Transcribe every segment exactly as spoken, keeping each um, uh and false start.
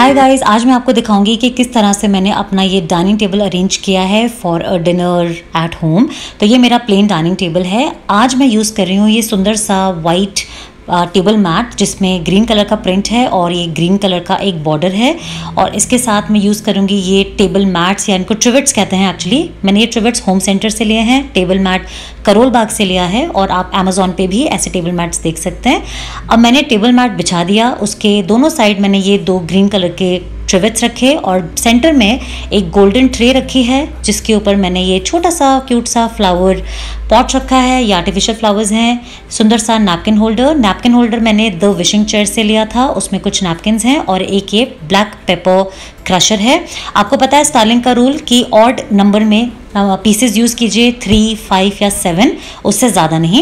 Hi guys, आज मैं आपको दिखाऊंगी कि किस तरह से मैंने अपना ये डाइनिंग टेबल अरेंज किया है for a dinner at home. तो ये मेरा प्लेन डाइनिंग टेबल है। आज मैं यूज़ कर रही हूँ ये सुंदर सा वाइट टेबल मैट जिसमें ग्रीन कलर का प्रिंट है और ये ग्रीन कलर का एक बॉर्डर है। और इसके साथ मैं यूज़ करूँगी ये टेबल मैट्स, या इनको ट्रिवेट्स कहते हैं एक्चुअली। मैंने ये ट्रिवेट्स होम सेंटर से लिए हैं, टेबल मैट करोल बाग से लिया है, और आप अमेज़ॉन पे भी ऐसे टेबल मैट्स देख सकते हैं। अब मैंने टेबल मैट बिछा दिया, उसके दोनों साइड मैंने ये दो ग्रीन कलर के ट्रिवेट्स रखे और सेंटर में एक गोल्डन ट्रे रखी है जिसके ऊपर मैंने ये छोटा सा क्यूट सा फ्लावर पॉट रखा है। ये आर्टिफिशियल फ्लावर्स हैं। सुंदर सा नैपकिन होल्डर नैपकिन होल्डर मैंने द विशिंग चेयर से लिया था, उसमें कुछ नैपकिन्स हैं और एक ये ब्लैक पेपर क्रशर है। आपको पता है स्टार्लिंग का रूल कि ऑड नंबर में पीसेस यूज़ कीजिए, थ्री फाइव या सेवन, उससे ज़्यादा नहीं।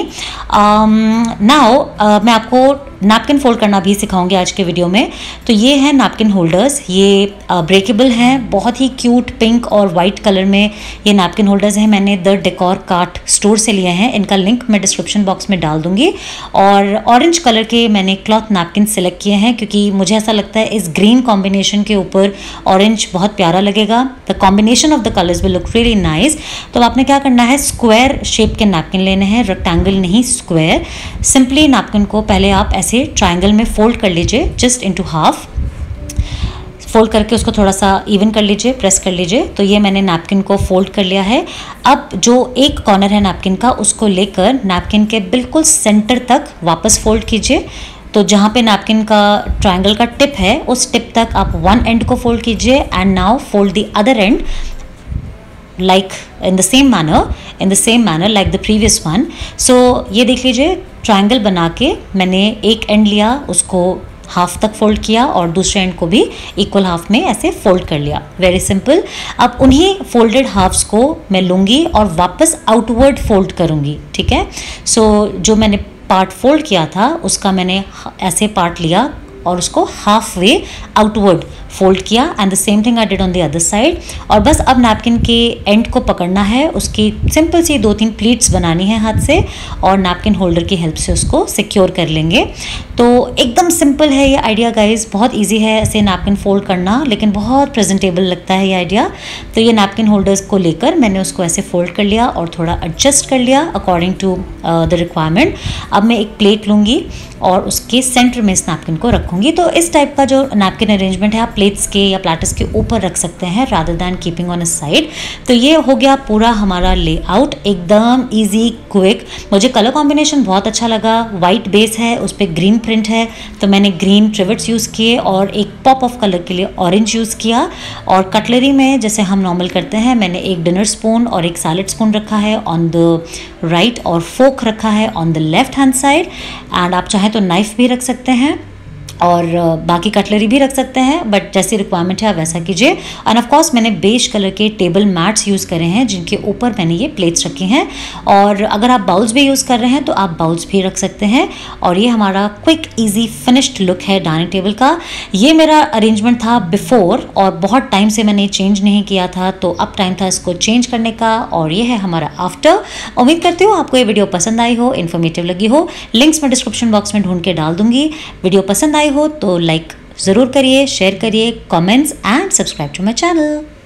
नाउ um, uh, मैं आपको नैपकिन फोल्ड करना भी सिखाऊंगी आज के वीडियो में। तो ये है नैपकिन होल्डर्स, ये ब्रेकेबल uh, हैं, बहुत ही क्यूट पिंक और वाइट कलर में ये नैपकिन होल्डर्स हैं। मैंने द डेकोर कार्ट स्टोर से लिए हैं, इनका लिंक मैं डिस्क्रिप्शन बॉक्स में डाल दूंगी। और ऑरेंज कलर के मैंने क्लॉथ नैपकिन सिलेक्ट किए हैं क्योंकि मुझे ऐसा लगता है इस ग्रीन कॉम्बिनेशन के ऊपर ऑरेंज बहुत प्यारा लगेगा। The combination of the colours will look really nice. तो आपने क्या करना है, स्क्वायर शेप के नैपकिन लेने हैं, रेक्टेंगल नहीं, स्क्वायर। सिंपली नैपकिन को पहले आप ऐसे ट्रायंगल में फोल्ड कर लीजिए, जस्ट इनटू हाफ फोल्ड करके उसको थोड़ा सा इवन कर लीजिए, प्रेस कर लीजिए। तो ये मैंने नैपकिन को फोल्ड कर लिया है। अब जो एक कॉर्नर है नैपकिन का, उसको लेकर नैपकिन के बिल्कुल सेंटर तक वापस फोल्ड कीजिए। तो जहाँ पे नैपकिन का ट्रायंगल का टिप है, उस टिप तक आप वन एंड को फोल्ड कीजिए and now fold the other end like in the same manner in the same manner like the previous one. so ये देख लीजिए, ट्रायंगल बना के मैंने एक एंड लिया, उसको हाफ तक फोल्ड किया और दूसरे एंड को भी इक्वल हाफ में ऐसे फोल्ड कर लिया। Very simple. अब उन्हीं फोल्डेड हाफ्स को मैं लूँगी और वापस आउटवर्ड फोल्ड करूँगी, ठीक है। सो so, जो मैंने पार्ट फोल्ड किया था उसका मैंने ऐसे पार्ट लिया और उसको हाफ वे आउटवर्ड फोल्ड किया and the same thing I did on the other side. और बस अब नैपकिन के एंड को पकड़ना है, उसकी सिंपल सी दो तीन प्लीट्स बनानी है हाथ से और नैपकिन होल्डर की हेल्प से उसको सिक्योर कर लेंगे। तो एकदम सिंपल है ये आइडिया गाइज, बहुत इजी है ऐसे नैपकिन फोल्ड करना, लेकिन बहुत प्रेजेंटेबल लगता है ये आइडिया। तो ये नैपकिन होल्डर्स को लेकर मैंने उसको ऐसे फोल्ड कर लिया और थोड़ा एडजस्ट कर लिया अकॉर्डिंग टू द रिक्वायरमेंट। अब मैं एक प्लेट लूँगी और उसके सेंटर में इस नैपकिन को रखूँगी। तो इस टाइप का जो नैपकिन अरेंजमेंट है आप प्लेट्स के या प्लेटर्स के ऊपर रख सकते हैं rather than keeping on a side. तो ये हो गया पूरा हमारा लेआउट, एकदम इजी क्विक। मुझे कलर कॉम्बिनेशन बहुत अच्छा लगा। वाइट बेस है, उस पर ग्रीन प्रिंट है, तो मैंने ग्रीन ट्रिवेट्स यूज़ किए और एक पॉप ऑफ कलर के लिए ऑरेंज यूज़ किया। और कटलरी में जैसे हम नॉर्मल करते हैं, मैंने एक डिनर स्पून और एक सैलेड स्पून रखा है ऑन द राइट और फोक रखा है on the left hand side. And आप चाहें तो नाइफ भी रख सकते हैं और बाकी कटलरी भी रख सकते हैं, बट जैसी रिक्वायरमेंट है आप वैसा कीजिए। एंड ऑफ कोर्स मैंने बेज कलर के टेबल मैट्स यूज़ करे हैं जिनके ऊपर मैंने ये प्लेट्स रखी हैं। और अगर आप बाउल्स भी यूज़ कर रहे हैं तो आप बाउल्स भी रख सकते हैं। और ये हमारा क्विक इजी फिनिश्ड लुक है डाइनिंग टेबल का। ये मेरा अरेंजमेंट था बिफोर और बहुत टाइम से मैंने चेंज नहीं किया था, तो अब टाइम था इसको चेंज करने का। और ये है हमारा आफ्टर। उम्मीद करती हूँ आपको ये वीडियो पसंद आई हो, इन्फॉर्मेटिव लगी हो। लिंक्स मैं डिस्क्रिप्शन बॉक्स में ढूंढ के डाल दूंगी। वीडियो पसंद आई हो तो लाइक ज़रूर करिए, शेयर करिए, comments and subscribe to my channel.